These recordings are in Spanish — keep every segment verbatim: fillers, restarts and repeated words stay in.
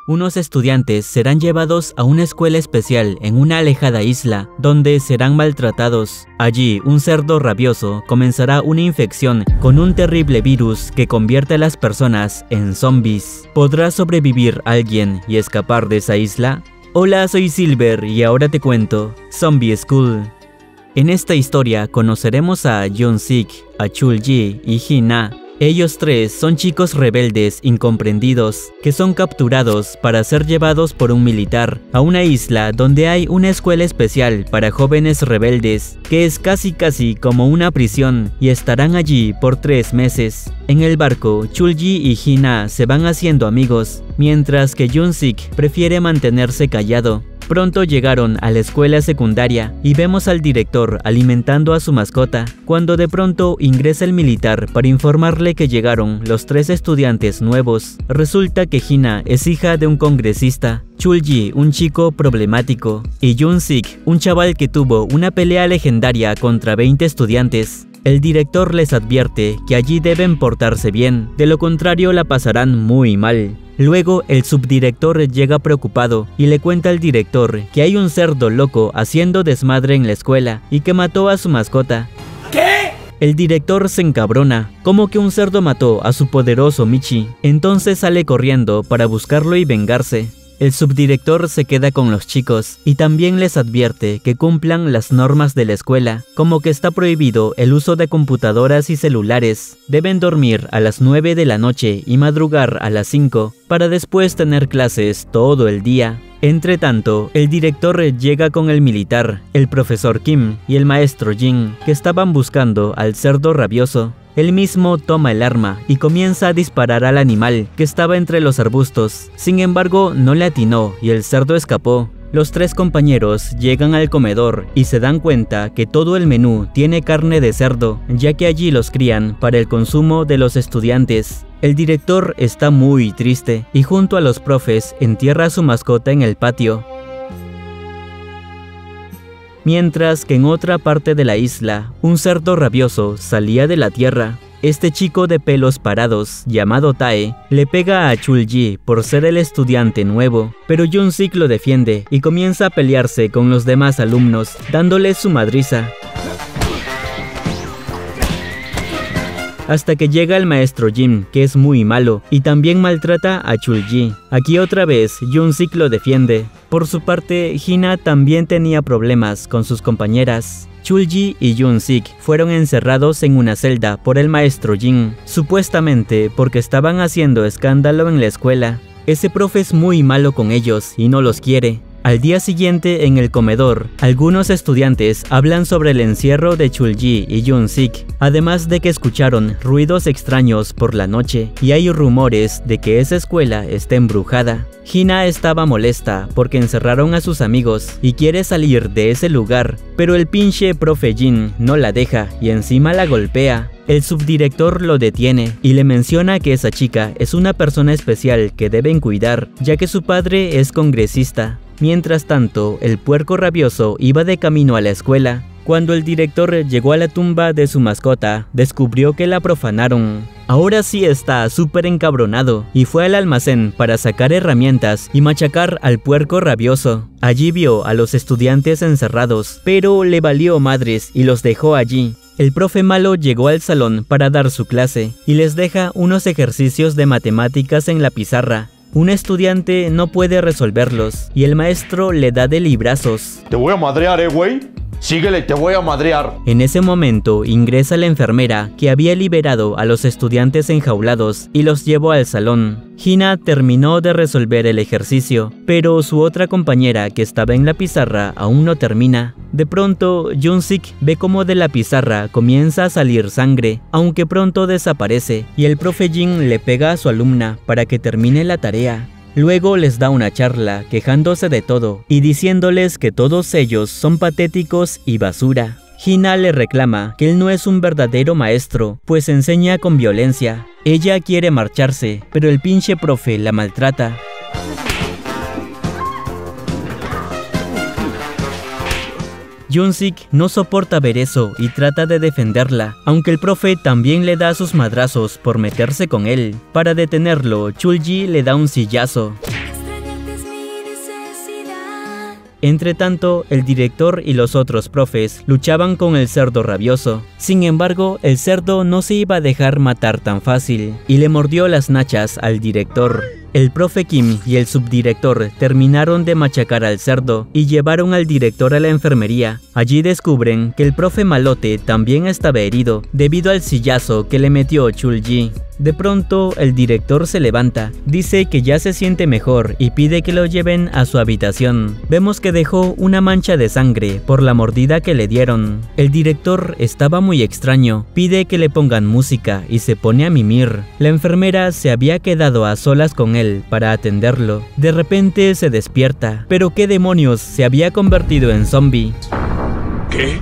Unos estudiantes serán llevados a una escuela especial en una alejada isla, donde serán maltratados. Allí, un cerdo rabioso comenzará una infección con un terrible virus que convierte a las personas en zombies. ¿Podrá sobrevivir alguien y escapar de esa isla? Hola, soy Silver y ahora te cuento Zombie School. En esta historia conoceremos a Yoon-sik, a Chul-ji y Hina. Ellos tres son chicos rebeldes incomprendidos que son capturados para ser llevados por un militar a una isla donde hay una escuela especial para jóvenes rebeldes que es casi casi como una prisión y estarán allí por tres meses. En el barco, Chul-ji y Hina se van haciendo amigos, mientras que Yoon-sik prefiere mantenerse callado. Pronto llegaron a la escuela secundaria y vemos al director alimentando a su mascota, cuando de pronto ingresa el militar para informarle que llegaron los tres estudiantes nuevos. Resulta que Hina es hija de un congresista, Chul-ji un chico problemático y Yoon-sik un chaval que tuvo una pelea legendaria contra veinte estudiantes. El director les advierte que allí deben portarse bien, de lo contrario la pasarán muy mal. Luego el subdirector llega preocupado y le cuenta al director que hay un cerdo loco haciendo desmadre en la escuela y que mató a su mascota. ¿Qué? El director se encabrona, como que un cerdo mató a su poderoso Michi, entonces sale corriendo para buscarlo y vengarse. El subdirector se queda con los chicos y también les advierte que cumplan las normas de la escuela, como que está prohibido el uso de computadoras y celulares. Deben dormir a las nueve de la noche y madrugar a las cinco, para después tener clases todo el día. Entre tanto, el director llega con el militar, el profesor Kim y el maestro Jin, que estaban buscando al cerdo rabioso. Él mismo toma el arma y comienza a disparar al animal que estaba entre los arbustos. Sin embargo, no le atinó y el cerdo escapó. Los tres compañeros llegan al comedor y se dan cuenta que todo el menú tiene carne de cerdo, ya que allí los crían para el consumo de los estudiantes. El director está muy triste y junto a los profes entierra a su mascota en el patio. Mientras que en otra parte de la isla, un cerdo rabioso salía de la tierra. Este chico de pelos parados, llamado Tae, le pega a Chul-ji por ser el estudiante nuevo, pero Yoon-sik lo defiende y comienza a pelearse con los demás alumnos, dándoles su madriza. Hasta que llega el maestro Jim, que es muy malo, y también maltrata a Chul-ji. Aquí otra vez, Yoon-sik lo defiende. Por su parte, Hina también tenía problemas con sus compañeras. Chul-ji y Yoon-sik fueron encerrados en una celda por el maestro Jin, supuestamente porque estaban haciendo escándalo en la escuela. Ese profe es muy malo con ellos y no los quiere. Al día siguiente, en el comedor, algunos estudiantes hablan sobre el encierro de Chul-ji y Yoon-sik, además de que escucharon ruidos extraños por la noche y hay rumores de que esa escuela está embrujada. Hina estaba molesta porque encerraron a sus amigos y quiere salir de ese lugar, pero el pinche profe Jin no la deja y encima la golpea. El subdirector lo detiene y le menciona que esa chica es una persona especial que deben cuidar, ya que su padre es congresista. Mientras tanto, el puerco rabioso iba de camino a la escuela. Cuando el director llegó a la tumba de su mascota, descubrió que la profanaron. Ahora sí está súper encabronado y fue al almacén para sacar herramientas y machacar al puerco rabioso. Allí vio a los estudiantes encerrados, pero le valió madres y los dejó allí. El profe malo llegó al salón para dar su clase y les deja unos ejercicios de matemáticas en la pizarra. Un estudiante no puede resolverlos y el maestro le da de librazos. Te voy a madrear, eh, güey. Síguele, te voy a madrear. En ese momento ingresa la enfermera que había liberado a los estudiantes enjaulados y los llevó al salón. Hina terminó de resolver el ejercicio, pero su otra compañera que estaba en la pizarra aún no termina. De pronto, Yoon-sik ve cómo de la pizarra comienza a salir sangre, aunque pronto desaparece, y el profe Jin le pega a su alumna para que termine la tarea. Luego les da una charla quejándose de todo y diciéndoles que todos ellos son patéticos y basura. Hina le reclama que él no es un verdadero maestro, pues enseña con violencia. Ella quiere marcharse, pero el pinche profe la maltrata. Yoon-sik no soporta ver eso y trata de defenderla, aunque el profe también le da sus madrazos por meterse con él. Para detenerlo, Chul-ji le da un sillazo. Entre tanto, el director y los otros profes luchaban con el cerdo rabioso. Sin embargo, el cerdo no se iba a dejar matar tan fácil y le mordió las nachas al director. El profe Kim y el subdirector terminaron de machacar al cerdo y llevaron al director a la enfermería. Allí descubren que el profe Malote también estaba herido debido al sillazo que le metió Chul-Ji. De pronto, el director se levanta, dice que ya se siente mejor y pide que lo lleven a su habitación. Vemos que dejó una mancha de sangre por la mordida que le dieron. El director estaba muy extraño, pide que le pongan música y se pone a mimir. La enfermera se había quedado a solas con él para atenderlo. De repente se despierta, pero ¿qué demonios? Se había convertido en zombie. ¿Qué?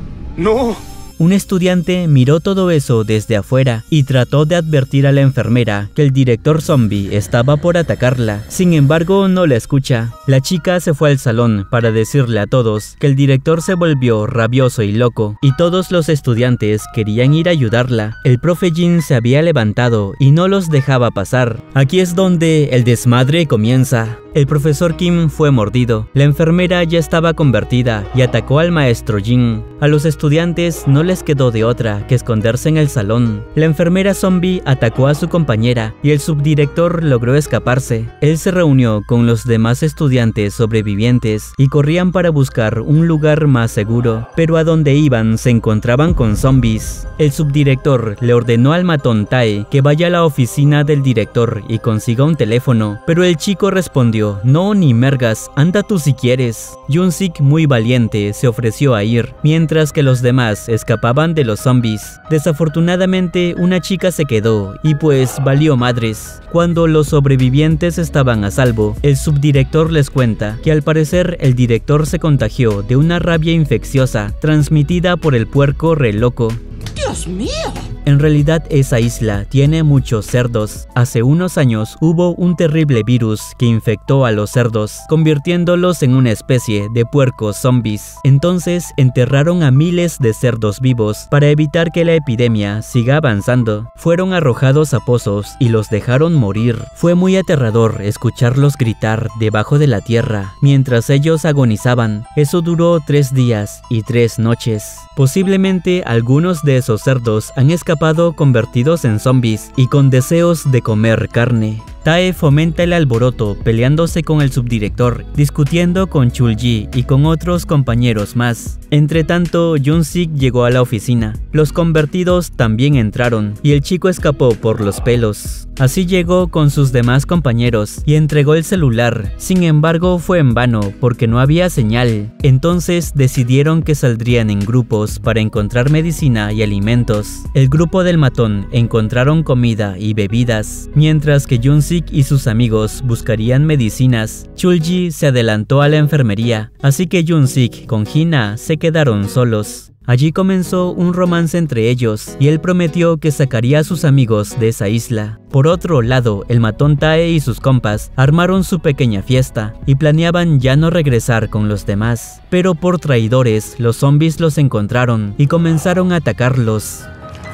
¡No! Un estudiante miró todo eso desde afuera y trató de advertir a la enfermera que el director zombie estaba por atacarla. Sin embargo, no la escucha. La chica se fue al salón para decirle a todos que el director se volvió rabioso y loco, y todos los estudiantes querían ir a ayudarla. El profe Jin se había levantado y no los dejaba pasar. Aquí es donde el desmadre comienza. El profesor Kim fue mordido, la enfermera ya estaba convertida y atacó al maestro Jin. A los estudiantes no les quedó de otra que esconderse en el salón. La enfermera zombie atacó a su compañera y el subdirector logró escaparse. Él se reunió con los demás estudiantes sobrevivientes y corrían para buscar un lugar más seguro, pero a donde iban se encontraban con zombies. El subdirector le ordenó al matón Tae que vaya a la oficina del director y consiga un teléfono, pero el chico respondió: no, ni mergas, anda tú si quieres. Jun-sik, muy valiente, se ofreció a ir, mientras que los demás escapaban de los zombies. Desafortunadamente, una chica se quedó y pues valió madres. Cuando los sobrevivientes estaban a salvo, el subdirector les cuenta que al parecer el director se contagió de una rabia infecciosa transmitida por el puerco re loco. ¡Dios mío! En realidad esa isla tiene muchos cerdos. Hace unos años hubo un terrible virus que infectó a los cerdos, convirtiéndolos en una especie de puercos zombies. Entonces enterraron a miles de cerdos vivos para evitar que la epidemia siga avanzando. Fueron arrojados a pozos y los dejaron morir. Fue muy aterrador escucharlos gritar debajo de la tierra mientras ellos agonizaban. Eso duró tres días y tres noches. Posiblemente algunos de esos cerdos han escapado convertidos en zombies y con deseos de comer carne. Tae fomenta el alboroto peleándose con el subdirector, discutiendo con Chul-Ji y con otros compañeros más. Entre tanto, Jun-sik llegó a la oficina. Los convertidos también entraron y el chico escapó por los pelos. Así llegó con sus demás compañeros y entregó el celular. Sin embargo, fue en vano porque no había señal. Entonces decidieron que saldrían en grupos para encontrar medicina y alimentos. El grupo del matón encontraron comida y bebidas, mientras que Jun-sik y sus amigos buscarían medicinas. Chul-Ji se adelantó a la enfermería, así que Jun-sik con Hina se quedaron solos. Allí comenzó un romance entre ellos y él prometió que sacaría a sus amigos de esa isla. Por otro lado, el matón Tae y sus compas armaron su pequeña fiesta y planeaban ya no regresar con los demás. Pero por traidores, los zombies los encontraron y comenzaron a atacarlos.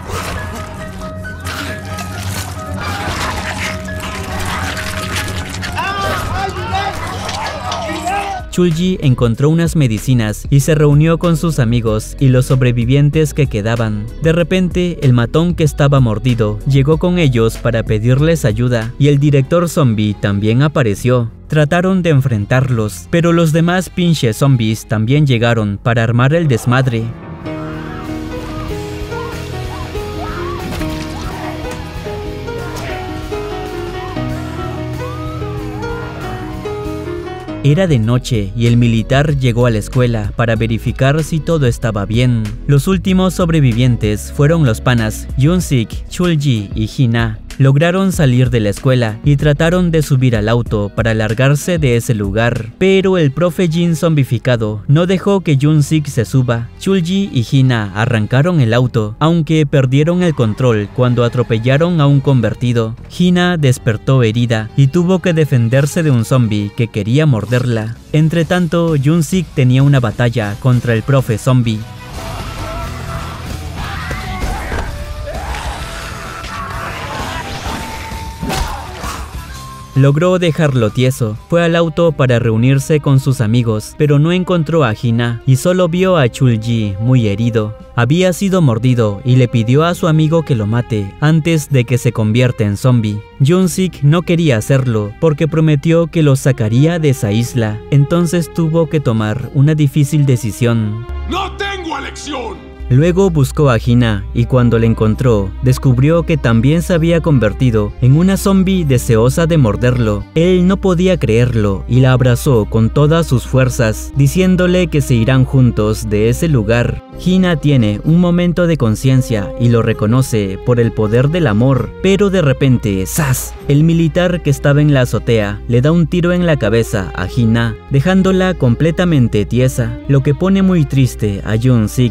Chul-Ji encontró unas medicinas y se reunió con sus amigos y los sobrevivientes que quedaban. De repente, el matón que estaba mordido llegó con ellos para pedirles ayuda y el director zombie también apareció. Trataron de enfrentarlos, pero los demás pinches zombies también llegaron para armar el desmadre. Era de noche y el militar llegó a la escuela para verificar si todo estaba bien. Los últimos sobrevivientes fueron los panas Jun-sik, Chul-Ji y Hina. Lograron salir de la escuela y trataron de subir al auto para largarse de ese lugar, pero el profe Jin zombificado no dejó que Jun-sik se suba. Chul-Ji y Hina arrancaron el auto, aunque perdieron el control cuando atropellaron a un convertido. Hina despertó herida y tuvo que defenderse de un zombie que quería morderla. Entre tanto, Jun-sik tenía una batalla contra el profe zombie. Logró dejarlo tieso. Fue al auto para reunirse con sus amigos, pero no encontró a Hina y solo vio a Chul-Yi muy herido. Había sido mordido y le pidió a su amigo que lo mate antes de que se convierta en zombie. Jung-sik no quería hacerlo porque prometió que lo sacaría de esa isla. Entonces tuvo que tomar una difícil decisión. ¡No tengo elección! Luego buscó a Hina y cuando la encontró, descubrió que también se había convertido en una zombie deseosa de morderlo. Él no podía creerlo y la abrazó con todas sus fuerzas, diciéndole que se irán juntos de ese lugar. Hina tiene un momento de conciencia y lo reconoce por el poder del amor, pero de repente, ¡zas! El militar que estaba en la azotea le da un tiro en la cabeza a Hina, dejándola completamente tiesa, lo que pone muy triste a Jung-sik.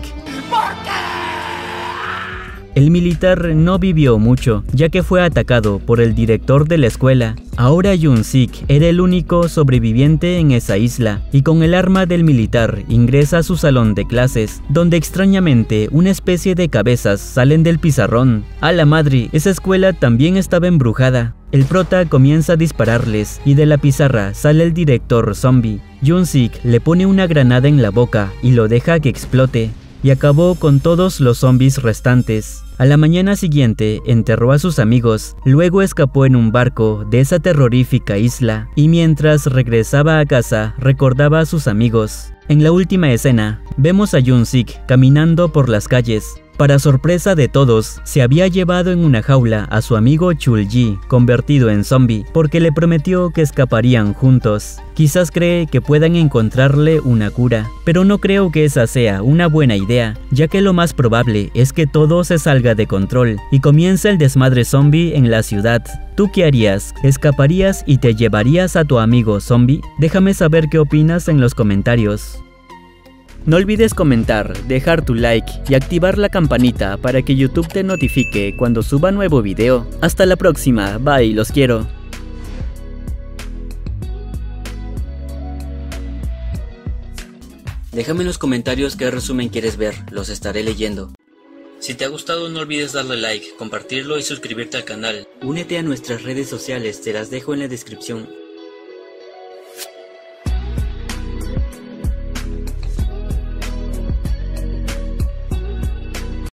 El militar no vivió mucho, ya que fue atacado por el director de la escuela. Ahora Jung-sik era el único sobreviviente en esa isla, y con el arma del militar ingresa a su salón de clases, donde extrañamente una especie de cabezas salen del pizarrón. ¡A la madre! Esa escuela también estaba embrujada. El prota comienza a dispararles, y de la pizarra sale el director zombie. Jung-sik le pone una granada en la boca y lo deja que explote, y acabó con todos los zombies restantes. A la mañana siguiente enterró a sus amigos, luego escapó en un barco de esa terrorífica isla y mientras regresaba a casa recordaba a sus amigos. En la última escena vemos a Jung-sik caminando por las calles. Para sorpresa de todos, se había llevado en una jaula a su amigo Chul-Yi, convertido en zombie, porque le prometió que escaparían juntos. Quizás cree que puedan encontrarle una cura, pero no creo que esa sea una buena idea, ya que lo más probable es que todo se salga de control y comience el desmadre zombie en la ciudad. ¿Tú qué harías? ¿Escaparías y te llevarías a tu amigo zombie? Déjame saber qué opinas en los comentarios. No olvides comentar, dejar tu like y activar la campanita para que YouTube te notifique cuando suba nuevo video. Hasta la próxima, bye, los quiero. Déjame en los comentarios qué resumen quieres ver, los estaré leyendo. Si te ha gustado no olvides darle like, compartirlo y suscribirte al canal. Únete a nuestras redes sociales, te las dejo en la descripción.